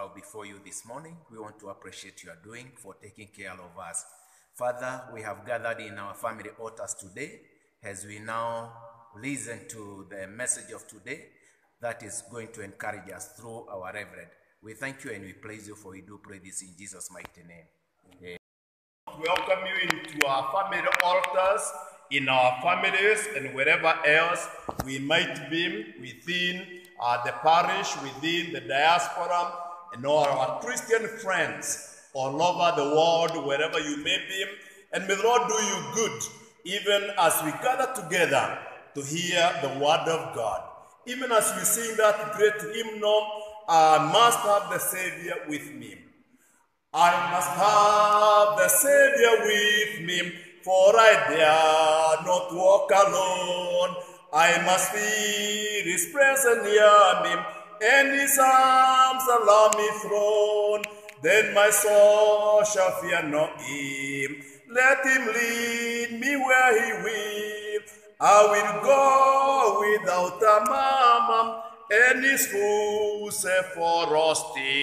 bow before you this morning. We want to appreciate your doing for taking care of us. Father, we have gathered in our family altars today as we now listen to the message of today that is going to encourage us through our Reverend. We thank you and we praise you, for we do pray this in Jesus' mighty name. Amen. Welcome you into our family altars, in our families and wherever else we might be within the parish, within the diaspora, and all our Christian friends all over the world, wherever you may be. And may the Lord do you good, even as we gather together to hear the word of God. Even as we sing that great hymnal, I must have the Savior with me. I must have the Savior with me, for I dare not walk alone. I must feel His presence near me, and His arms around me thrown. Then my soul shall fear no ill. Let Him lead me where He will. I will go without a murmur, and His footsteps follow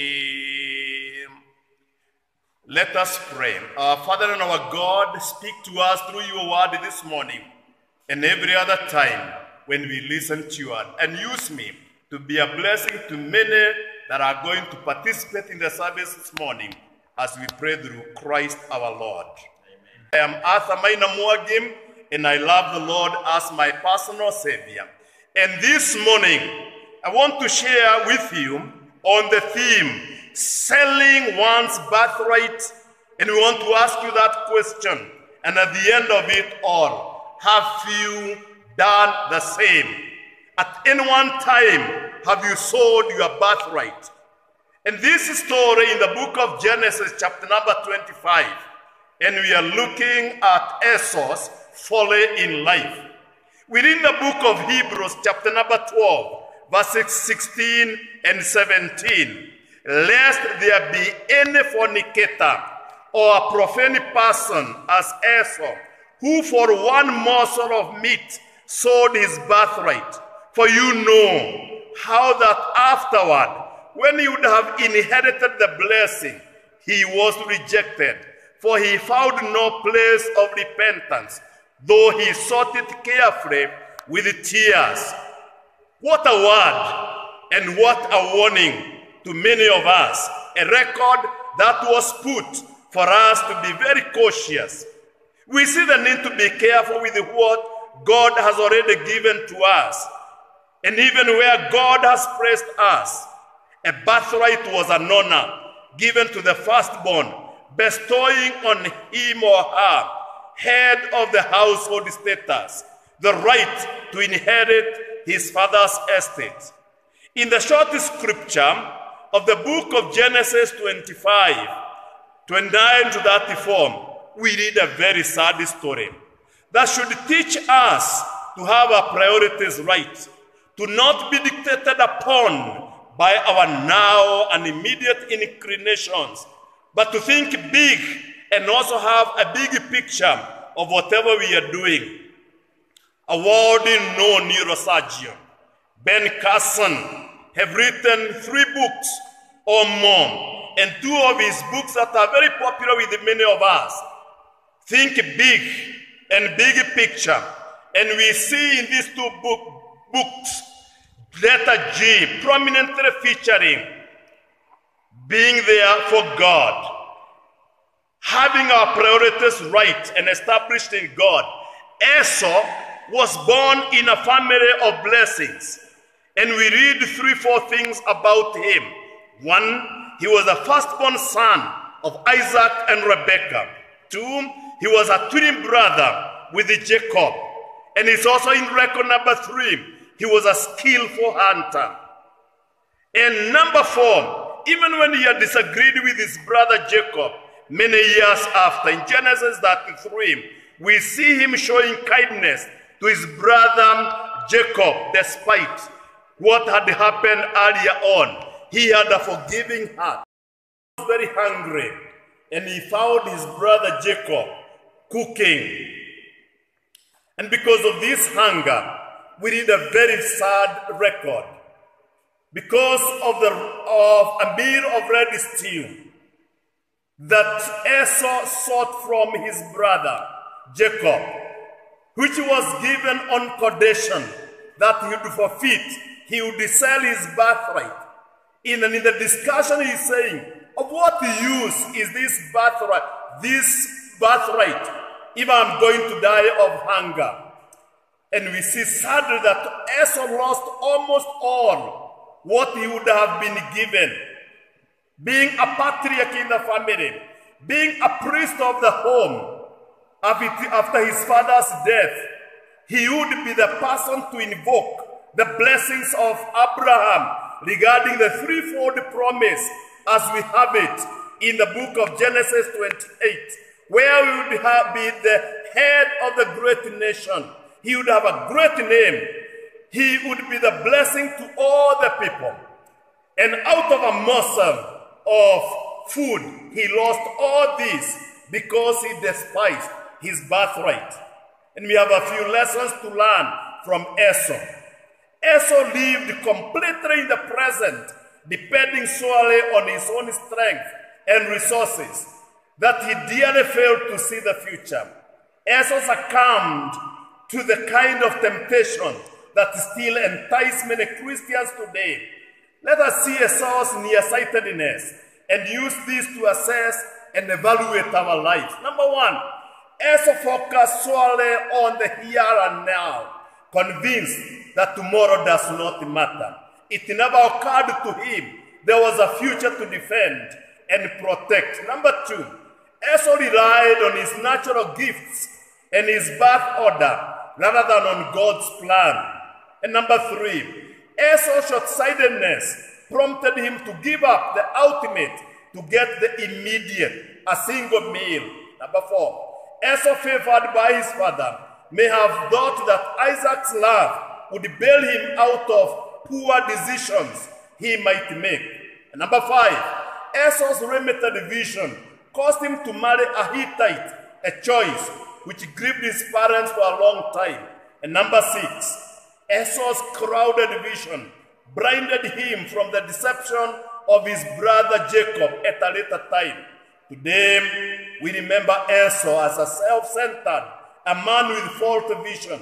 still. Let us pray. Our Father and our God, speak to us through your word this morning and every other time when we listen to you, and use me to be a blessing to many that are going to participate in the service this morning as we pray through Christ our Lord. Amen. I am Arthur Mwangi, and I love the Lord as my personal Savior. And this morning, I want to share with you on the theme, selling one's birthright. And we want to ask you that question. And at the end of it all, have you done the same? At any one time, have you sold your birthright? And this story in the book of Genesis, chapter number 25. And we are looking at Esau's folly in life. Within the book of Hebrews, chapter number 12, verses 16 and 17. Lest there be any fornicator or a profane person as Esau, who for one morsel of meat sold his birthright. For you know how that afterward, when he would have inherited the blessing, he was rejected. For he found no place of repentance, though he sought it carefully with tears. What a word and what a warning to many of us. A record that was put for us to be very cautious. We see the need to be careful with what God has already given to us. And even where God has placed us, a birthright was an honor given to the firstborn, bestowing on him or her, head of the household status, the right to inherit his father's estate. In the short scripture of the book of Genesis 25, 29 to 34, we read a very sad story that should teach us to have our priorities right, to not be dictated upon by our now and immediate inclinations, but to think big and also have a big picture of whatever we are doing. A world-known neurosurgeon, Ben Carson, have written 3 books or more, and 2 of his books that are very popular with many of us. Think big and big picture. And we see in these 2 books, letter G prominently featuring being there for God, having our priorities right and established in God. Esau was born in a family of blessings. And we read 3-4 things about him. 1, he was a firstborn son of Isaac and Rebekah. 2, he was a twin brother with Jacob. And it's also in record number 3, he was a skillful hunter. And number 4, even when he had disagreed with his brother Jacob, many years after, in Genesis 33, we see him showing kindness to his brother Jacob, despite what had happened earlier on. He had a forgiving heart. He was very hungry, and he found his brother Jacob cooking. And because of this hunger, we read a very sad record. because of a meal of red stew that Esau sought from his brother Jacob, which was given on condition that he would forfeit, he would sell his birthright. In the discussion, he's saying, of what use is this birthright if I'm going to die of hunger? And we see sadly that Esau lost almost all what he would have been given. Being a patriarch in the family, being a priest of the home, after his father's death, he would be the person to invoke the blessings of Abraham regarding the threefold promise as we have it in the book of Genesis 28, where we would be the head of the great nation. He would have a great name. He would be the blessing to all the people. And out of a morsel of food, he lost all this because he despised his birthright. And we have a few lessons to learn from Esau. Esau lived completely in the present, depending solely on his own strength and resources, that he dearly failed to see the future. Esau succumbed to the kind of temptation that still entices many Christians today. Let us see Esau's nearsightedness and use this to assess and evaluate our lives. Number one, Esau focused solely on the here and now, convinced that tomorrow does not matter. It never occurred to him there was a future to defend and protect. Number two, Esau relied on his natural gifts and his birth order rather than on God's plan. And number three, Esau's short-sightedness prompted him to give up the ultimate to get the immediate, a single meal. Number four, Esau, favored by his father, may have thought that Isaac's love would bail him out of poor decisions he might make. And number five, Esau's limited vision caused him to marry a Hittite, a choice which grieved his parents for a long time. And number six, Esau's crowded vision blinded him from the deception of his brother Jacob at a later time. Today, we remember Esau as a self-centered, a man with faulty vision.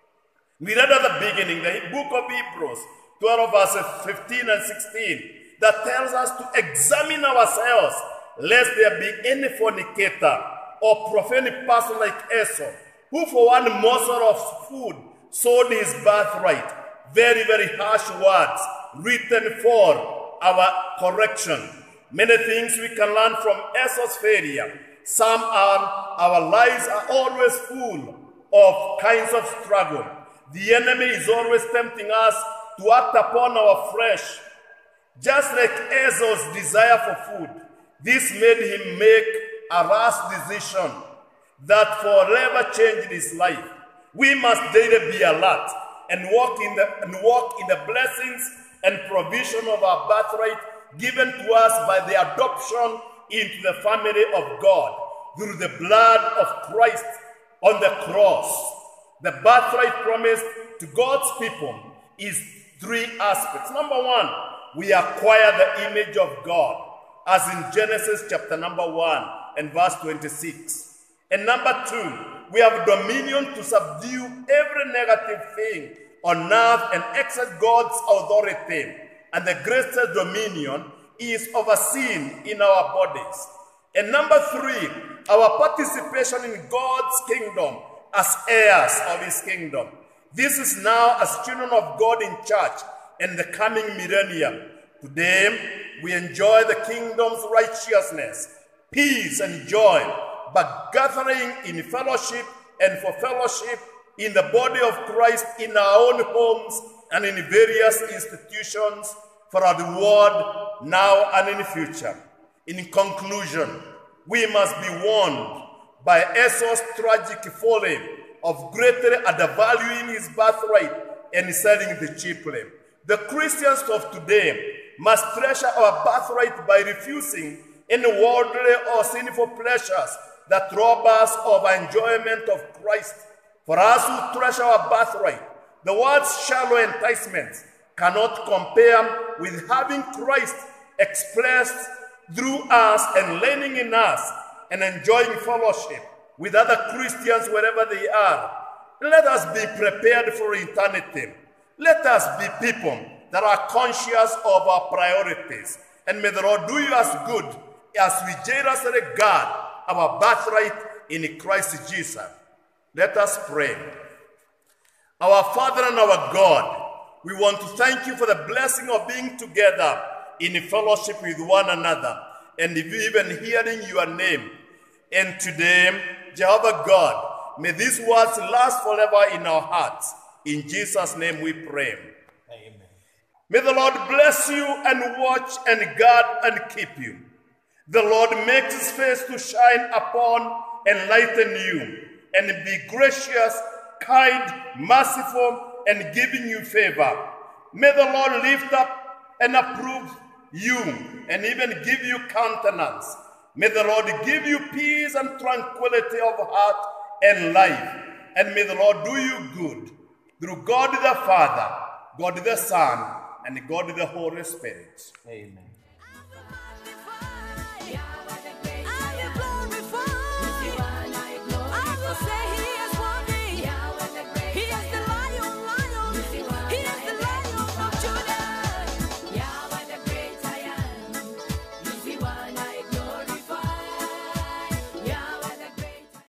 We read at the beginning, the book of Hebrews, 12 verses 15 and 16, that tells us to examine ourselves, lest there be any fornicator or profane person like Esau, who for one morsel of food sold his birthright. Very, very harsh words written for our correction. Many things we can learn from Esau's failure. Some are, our lives are always full of kinds of struggle. The enemy is always tempting us to act upon our flesh. Just like Esau's desire for food, this made him make a rash decision that forever changed his life. We must daily be alert and walk in the blessings and provision of our birthright given to us by the adoption into the family of God through the blood of Christ on the cross. The birthright promised to God's people is three aspects. Number one, we acquire the image of God, as in Genesis chapter number 1 and verse 26. And number two, we have dominion to subdue every negative thing on earth and exert God's authority. And the greatest dominion is overseen in our bodies. And number three, our participation in God's kingdom as heirs of his kingdom. This is now as children of God in church and the coming millennium. Today, we enjoy the kingdom's righteousness, peace and joy, but gathering in fellowship and for fellowship in the body of Christ in our own homes and in various institutions for our reward now and in the future. In conclusion, we must be warned by Esau's tragic folly of greatly undervaluing his birthright and selling it cheaply. The Christians of today must treasure our birthright by refusing any worldly or sinful pleasures that rob us of our enjoyment of Christ. For us who treasure our birthright, the world's shallow enticements cannot compare with having Christ expressed through us and reigning in us and enjoying fellowship with other Christians wherever they are. Let us be prepared for eternity. Let us be people that are conscious of our priorities. And may the Lord do you as good as we jealously guard our birthright in Christ Jesus. Let us pray. Our Father and our God, we want to thank you for the blessing of being together in fellowship with one another and even hearing your name. And today, Jehovah God, may these words last forever in our hearts. In Jesus' name we pray. Amen. May the Lord bless you and watch and guard and keep you. The Lord makes his face to shine upon and lighten you, and be gracious, kind, merciful, and giving you favor. May the Lord lift up and approve you, and even give you countenance. May the Lord give you peace and tranquility of heart and life. And may the Lord do you good through God the Father, God the Son, and God the Holy Spirit. Amen.